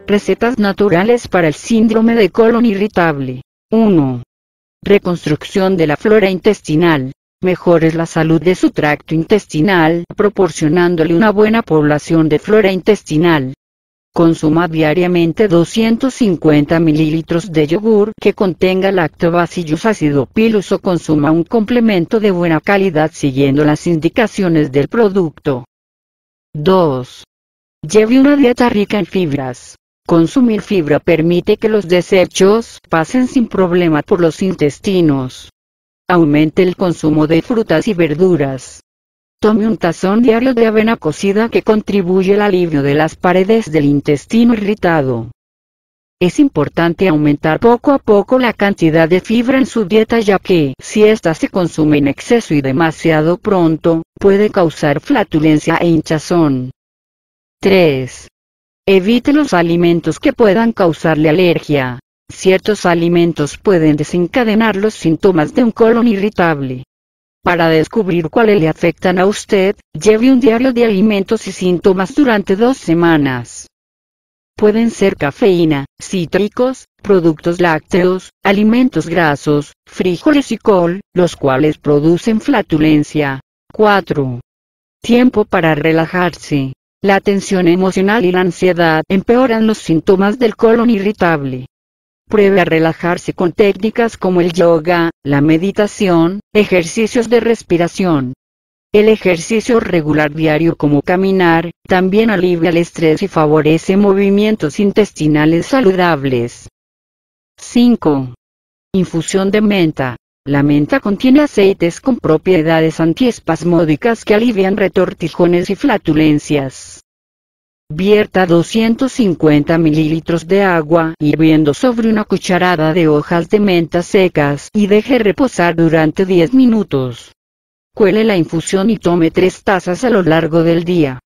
Recetas naturales para el síndrome de colon irritable. 1. Reconstrucción de la flora intestinal. Mejore la salud de su tracto intestinal, proporcionándole una buena población de flora intestinal. Consuma diariamente 250 ml de yogur que contenga Lactobacillus acidopilus o consuma un complemento de buena calidad siguiendo las indicaciones del producto. 2. Lleve una dieta rica en fibras. Consumir fibra permite que los desechos pasen sin problema por los intestinos. Aumente el consumo de frutas y verduras. Tome un tazón diario de avena cocida que contribuye al alivio de las paredes del intestino irritado. Es importante aumentar poco a poco la cantidad de fibra en su dieta, ya que, si ésta se consume en exceso y demasiado pronto, puede causar flatulencia e hinchazón. 3. Evite los alimentos que puedan causarle alergia. Ciertos alimentos pueden desencadenar los síntomas de un colon irritable. Para descubrir cuáles le afectan a usted, lleve un diario de alimentos y síntomas durante 2 semanas. Pueden ser cafeína, cítricos, productos lácteos, alimentos grasos, frijoles y col, los cuales producen flatulencia. 4. Tiempo para relajarse. La tensión emocional y la ansiedad empeoran los síntomas del colon irritable. Pruebe a relajarse con técnicas como el yoga, la meditación, ejercicios de respiración. El ejercicio regular diario como caminar, también alivia el estrés y favorece movimientos intestinales saludables. 5. Infusión de menta. La menta contiene aceites con propiedades antiespasmódicas que alivian retortijones y flatulencias. Vierta 250 ml de agua hirviendo sobre una cucharada de hojas de menta secas y deje reposar durante 10 minutos. Cuele la infusión y tome 3 tazas a lo largo del día.